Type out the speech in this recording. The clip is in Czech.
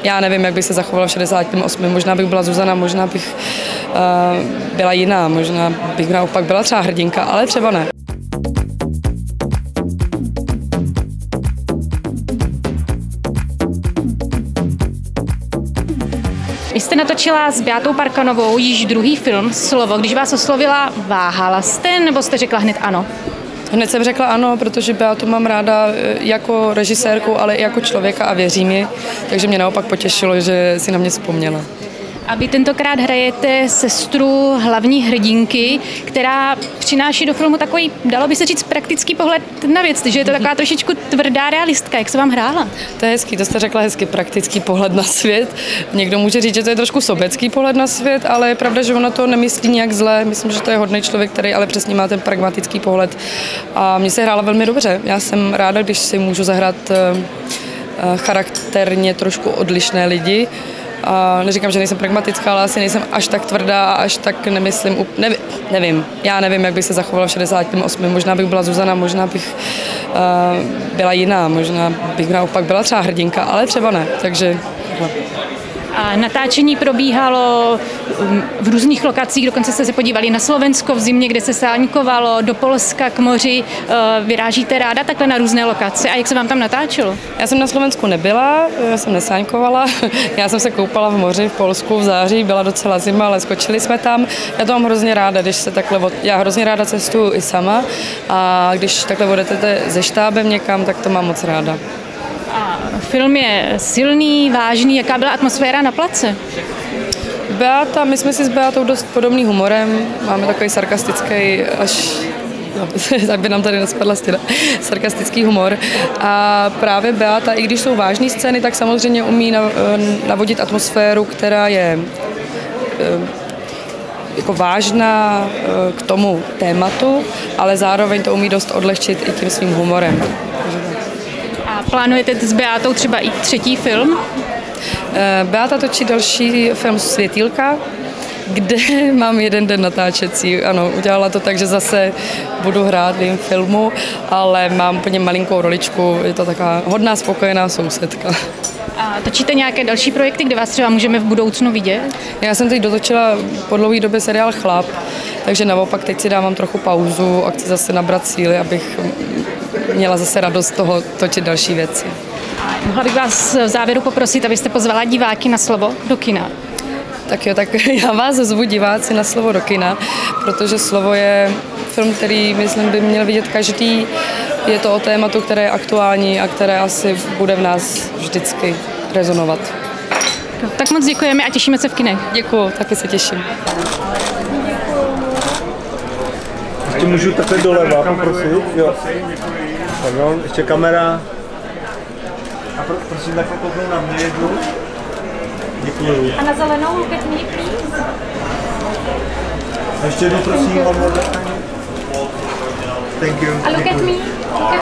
Já nevím, jak bych se zachovala v 68. Možná bych byla Zuzana, možná bych byla jiná, možná bych naopak byla třeba hrdinka, ale třeba ne. Vy jste natočila s Beatou Parkanovou již druhý film Slovo. Když vás oslovila, váhala jste, nebo jste řekla hned ano? Hned jsem řekla ano, protože Beatu mám ráda jako režisérku, ale i jako člověka a věřím ji, takže mě naopak potěšilo, že si na mě vzpomněla. A vy tentokrát hrajete sestru hlavní hrdinky, která přináší do filmu takový, dalo by se říct, praktický pohled na věc, že je to taková trošičku tvrdá realistka. Jak se vám hrála? To je hezký, to jste řekla hezky, praktický pohled na svět. Někdo může říct, že to je trošku sobecký pohled na svět, ale je pravda, že ona to nemyslí nějak zle. Myslím, že to je hodný člověk, který ale přesně má ten pragmatický pohled. A mně se hrála velmi dobře. Já jsem ráda, když si můžu zahrát charakterně trošku odlišné lidi. A neříkám, že nejsem pragmatická, ale asi nejsem až tak tvrdá a až tak nemyslím, nevím. Já nevím, jak bych se zachovala v 68. Možná bych byla Zuzana, možná bych byla jiná, možná bych naopak byla třeba hrdinka, ale třeba ne, takže A natáčení probíhalo v různých lokacích, dokonce jste se podívali na Slovensko v zimě, kde se sáňkovalo, do Polska k moři. Vyrážíte ráda takhle na různé lokace a jak se vám tam natáčelo? Já jsem na Slovensku nebyla, já jsem nesáňkovala, já jsem se koupala v moři v Polsku v září, byla docela zima, ale skočili jsme tam. Já to mám hrozně ráda, když se takhle, já hrozně ráda cestuju i sama a když takhle odjedete se štábem někam, tak to mám moc ráda. Film je silný, vážný. Jaká byla atmosféra na place? Beata, my jsme si s Beatou dost podobný humorem. Máme takový sarkastický, aby nám tady nespadla stěna, sarkastický humor. A právě Beata, i když jsou vážné scény, tak samozřejmě umí navodit atmosféru, která je jako vážná k tomu tématu, ale zároveň to umí dost odlehčit i tím svým humorem. A plánujete s Beatou třeba i třetí film? Beata točí další film Světýlka, kde mám jeden den natáčecí. Ano, udělala to tak, že zase budu hrát v jejím filmu, ale mám úplně malinkou roličku, je to taková hodná, spokojená sousedka. A točíte nějaké další projekty, kde vás třeba můžeme v budoucnu vidět? Já jsem teď dotočila po dlouhé době seriál Chlap, takže naopak teď si dávám trochu pauzu a chci zase nabrat síly, abych měla zase radost toho točit další věci. Mohla bych vás v závěru poprosit, abyste pozvala diváky na Slovo do kina. Tak jo, tak já vás zvu diváci na Slovo do kina, protože Slovo je film, který, myslím, by měl vidět každý. Je to o tématu, které je aktuální a které asi bude v nás vždycky rezonovat. Tak moc děkujeme a těšíme se v kinech. Děkuju, taky se těším. Ještě můžu takhle doleva poprosit? Jo. Pardon, ještě kamera. A prosím takhle kouknout na mě jednu. Děkuju. A na zelenou look at me, please. A ještě jednou prosím, one more time. Thank you. A look at me.